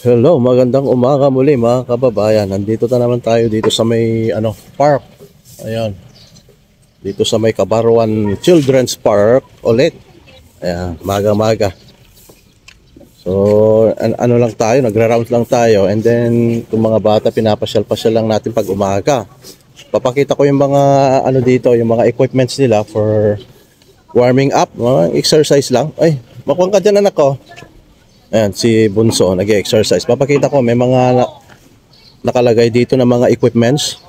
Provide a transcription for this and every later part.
Hello, magandang umaga muli mga kababayan. Nandito na naman tayo dito sa may park. Ayan. Dito sa may Kabarwan Children's Park ulit. Ayan, maga-maga. So, ano lang tayo, nagra-round lang tayo, and then yung mga bata pinapasyal-pasyal lang natin pag umaga. Papakita ko yung mga dito, yung mga equipments nila for warming up, mga exercise lang. Ay, makuha ka dyan anak ko. Ayan, si Bunso, nag-exercise. Papakita ko, may mga nakalagay dito na mga equipments.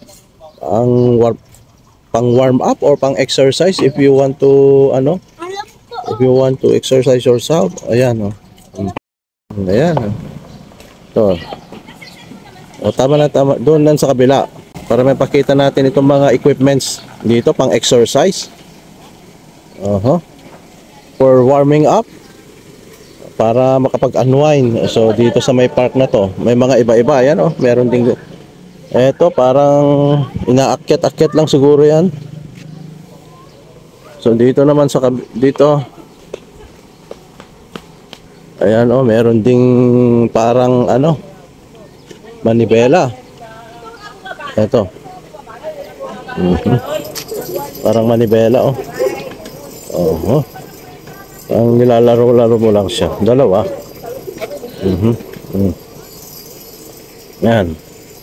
Pang warm up or pang exercise if you want to, if you want to exercise yourself. Ayan, Ayan. Ito. O, tama na, tama. Doon lang sa kabila. Para may pakita natin itong mga equipments dito, pang exercise. For warming up. Para makapag-unwind. So dito sa may park na to, may mga iba-iba. Ayan meron ding eto, parang inaakyat-akyat lang siguro yan. So dito naman sa dito, ayan meron ding parang manibela. Eto. Parang manibela ang nilalaro-laro mo lang siya. Dalawa. Yan.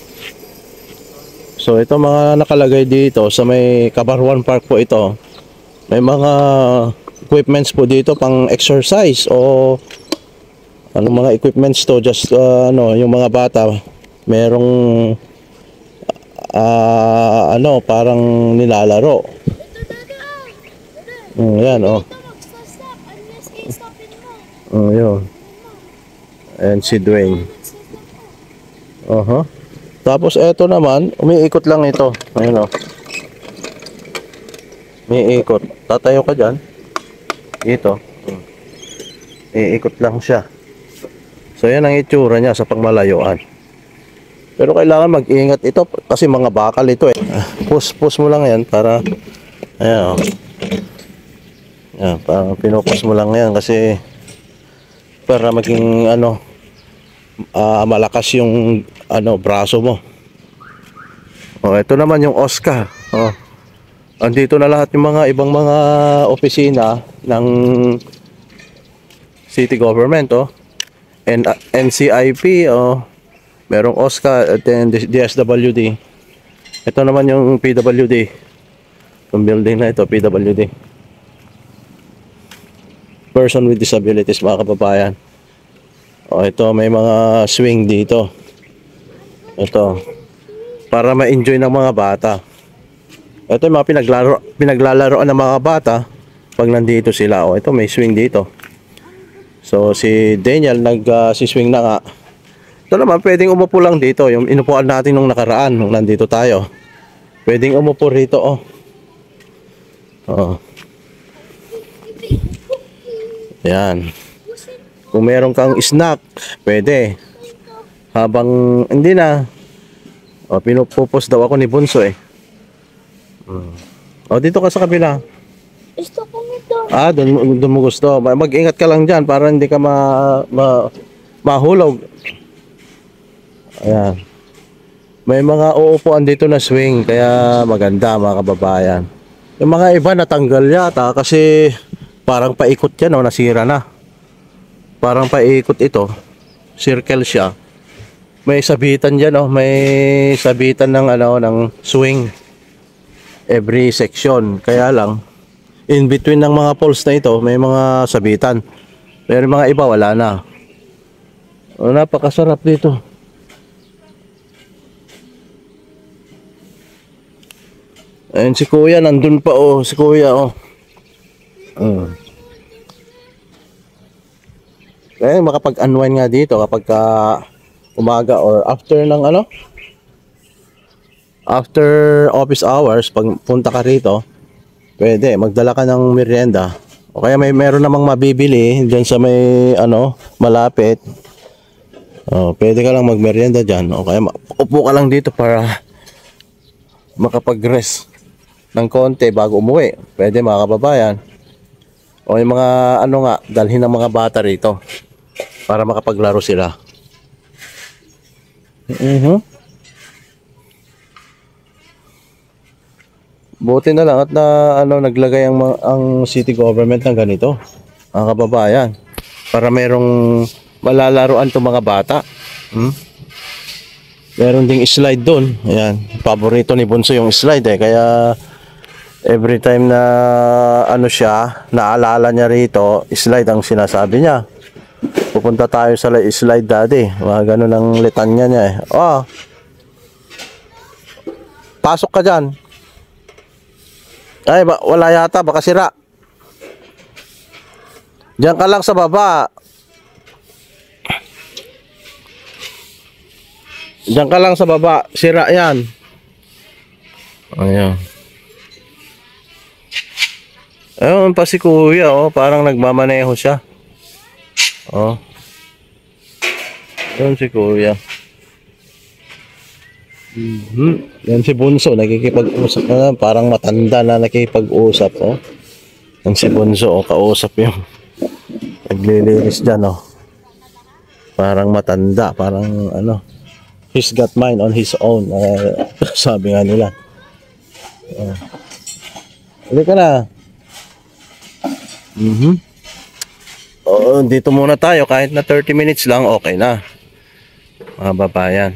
So ito mga nakalagay dito sa may Kabarwan Park po ito. May mga equipments po dito pang exercise o mga equipments to, just yung mga bata merong parang nilalaro. Yan yun. And si Dwayne. Tapos eto naman, umiikot lang ito. Ayun umiikot. Tatayo ka dyan. Dito. Iikot lang siya. So yan ang itsura niya sa pangmalayuan. Pero kailangan mag-ingat ito kasi mga bakal ito push mo lang yan para ayan Yan, parang pinupush mo lang yan kasi para maging malakas yung braso mo. Ito naman yung Oscar. Andito na lahat yung mga ibang mga opisina ng city government and NCIP merong Oscar at then DSWD. Ito naman yung PWD. Yung building na ito, PWD. Person with disabilities, mga kababayan. Ito may mga swing dito. Ito para ma-enjoy ng mga bata. Ito yung mga pinaglalaroan ng mga bata pag nandito sila. Ito may swing dito. So si Daniel si-swing na nga. Ito naman pwedeng umupo lang dito. Yung inupuan natin nung nakaraan nung nandito tayo. Pwedeng umupo rito Yan. Kung meron kang snack, pwede. Habang hindi na, pinupupos daw ako ni Bunso dito ka sa kabila. Gusto ko nito. Doon mo gusto. Mag-ingat ka lang dyan para hindi ka mahulog. Ayan. May mga uupuan dito na swing, kaya maganda mga kababayan. Yung mga iba natanggal yata kasi parang paikot yan nasira na. Parang paikot ito. Circle siya. May sabitan diyan may sabitan ng ng swing every section. Kaya lang in between ng mga poles na ito may mga sabitan. Pero mga iba wala na. Napakasarap dito. Ayun si Kuya nandun pa si Kuya makapag-unwind nga dito kapag umaga or after ng after office hours. Pag punta ka rito, pwede magdala ka ng merienda o kaya meron namang mabibili diyan sa may malapit. Pwede ka lang magmerienda diyan o kaya upo ka lang dito para makapag-rest ng konti bago umuwi. Pwede mga kababayan. O yung mga dalhin ng mga bata rito para makapaglaro sila. Mhm. Buti na lang at na ano naglagay ang city government ng ganito, mga kababayan, para merong malalaruan tong mga bata. Hmm? Meron ding slide doon. Ayan, paborito ni Bunso yung slide kaya every time na ano siya, naalala niya rito, slide ang sinasabi niya. Pupunta tayo sa slide daddy. Mga ganun ang litanya niya Oh, pasok ka dyan. Ay, wala yata, baka sira. Diyan ka lang sa baba. Diyan ka lang sa baba. Sira yan. Ayan. Ayun pa si kuya, parang nagmamaneho siya. Ayun si kuya. Yan si Bunso, nakikipag-usap na, parang matanda na nakikipag-usap. Yan si Bunso, kausap yung naglilinis dyan. Parang matanda, parang ano, he's got mind on his own. Sabi nga nila. Hindi ka na. Dito muna tayo, kahit na 30 minutes lang, okay na. Mga babayan.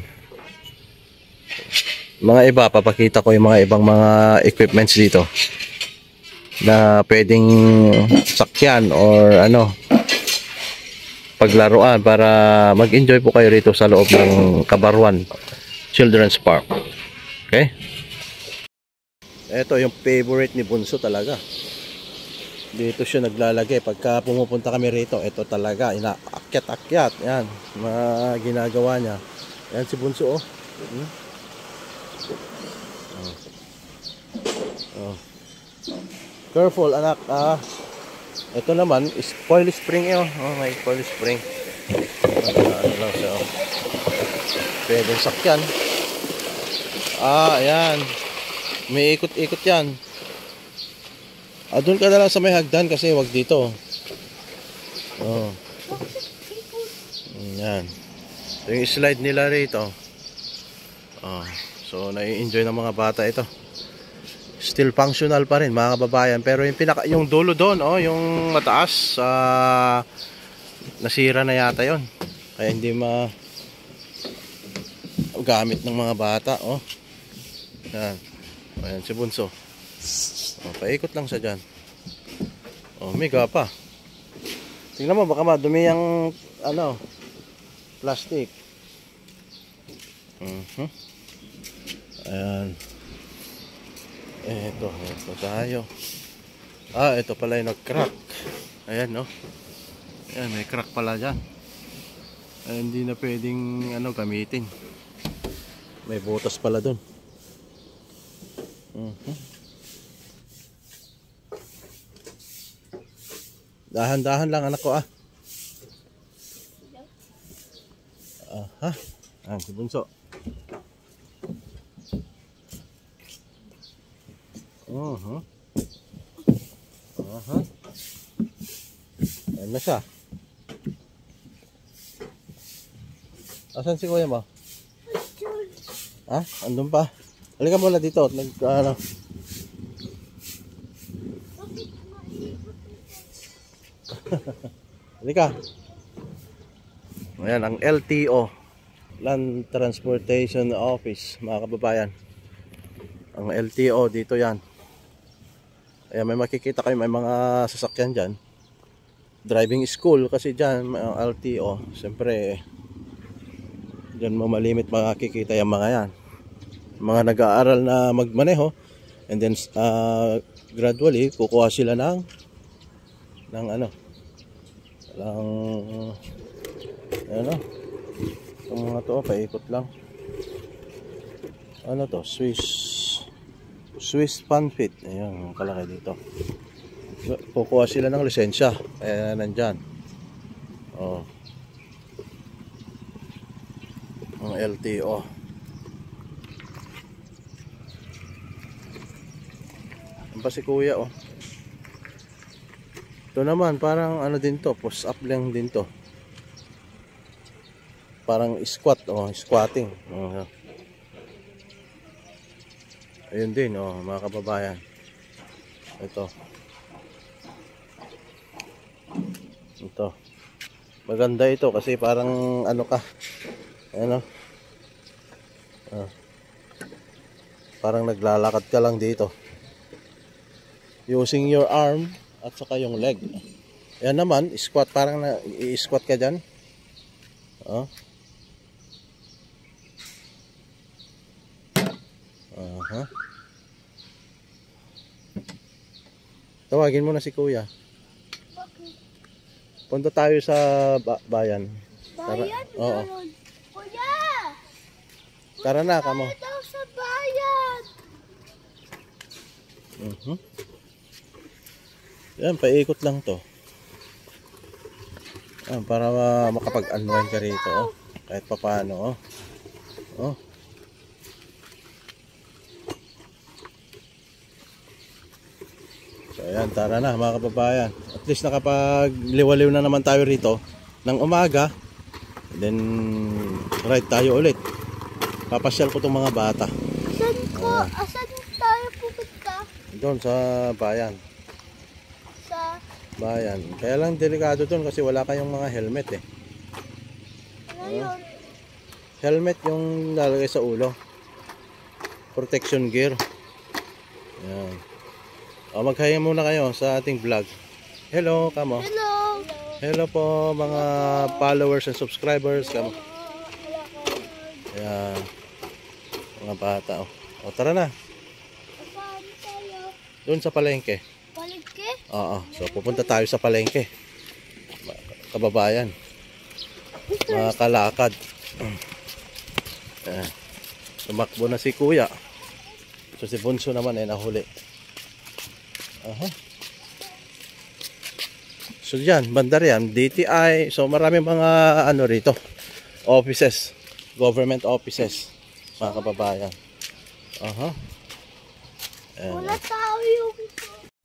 Mga iba, papakita ko yung mga ibang mga equipments dito na pwedeng sakyan or ano, paglaruan para mag-enjoy po kayo rito sa loob ng Kabarwan Children's Park. Okay? Ito yung favorite ni Bunso talaga. Dito siya naglalagay pagka pumupunta kami rito. Ito talaga, inaakyat-akyat. Yan, mga ginagawa niya. Yan si Bunso Careful anak. Ito naman is coil spring may coil spring. Ano lang siya pwedeng sakyan. Ayan, may ikot-ikot yan. Doon ka na lang sa may hagdan kasi wag dito. Yan. Ito yung slide nila rito. So nai-enjoy ng mga bata ito. Still functional pa rin mga kababayan, pero yung dulo doon yung mataas nasira na yata yon, kaya hindi gamit ng mga bata. Yan. Ayan si Bunso. Paikot lang siya dyan. Miga pa. Tingnan mo, baka madumi yung plastic. Ayan. Ito tayo. Ito pala yung nag-crack. Ayan Ayan, may crack pala dyan. Hindi na pwedeng gamitin. May butas pala dun. Dahan-dahan lang anak ko si Bunso. Ayan na siya. Asan si kuya mo? Andun pa. Halika muna dito. Halika. Ayan, ang LTO, Land Transportation Office, mga kababayan. Ang LTO, dito yan. Ayan, may makikita kayo, may mga sasakyan dyan. Driving school, kasi dyan, LTO. Siyempre, dyan mo malimit makikita yung mga yan. Mga nag-aaral na magmaneho. And then, gradually, kukuha sila ng itong mga to, paikot lang. Swiss Funfit. Ayan, kalaki dito. Kukuha sila ng lisensya, kaya nandyan. Ang LTO. Ang pa si kuya Ito naman parang din to, post up lang din to. parang squat, squatting. Ayun din, mga kababayan. Ito. Maganda ito kasi parang ano ka. Ano? Parang naglalakad ka lang dito. Using your arm at saka yung leg. Yan naman, squat, parang i-squat ka dyan. Tawagin mo na si Kuya. Punta tayo sa bayan. Bayan? Oo. Meron. Kuya! Tara na, kamo. Tayo daw sa bayan! Yan, paikot lang to. Yan, para makapag-unwind ka rito. Kahit pa paano. So ayan, tara na mga kababayan. At least nakapag-liwaliw na naman tayo rito ng umaga. Then ride tayo ulit. Papasyal ko itong mga bata. Asan tayo pupunta? Doon sa bayan. Sa... Bayan. Kaya lang delikado doon kasi wala kayong mga helmet Ano yun? Helmet yung lalagay sa ulo. Protection gear. Yan. Mag-hi muna kayo sa ating vlog. Hello, kamo. Hello! Hello po mga followers and subscribers, kamo. Ayan. Mga bata. Tara na. Saan tayo? Doon sa palengke. Palengke? Oo. So pupunta tayo sa palengke. Kababayan. Mga kalakad. Ayan. Tumakbo na si Kuya. So si Bunso naman ay nahuli. So yan, banda riyan, DTI. So maraming mga ano rito, offices, government offices, mga kababayan. Wala tao yung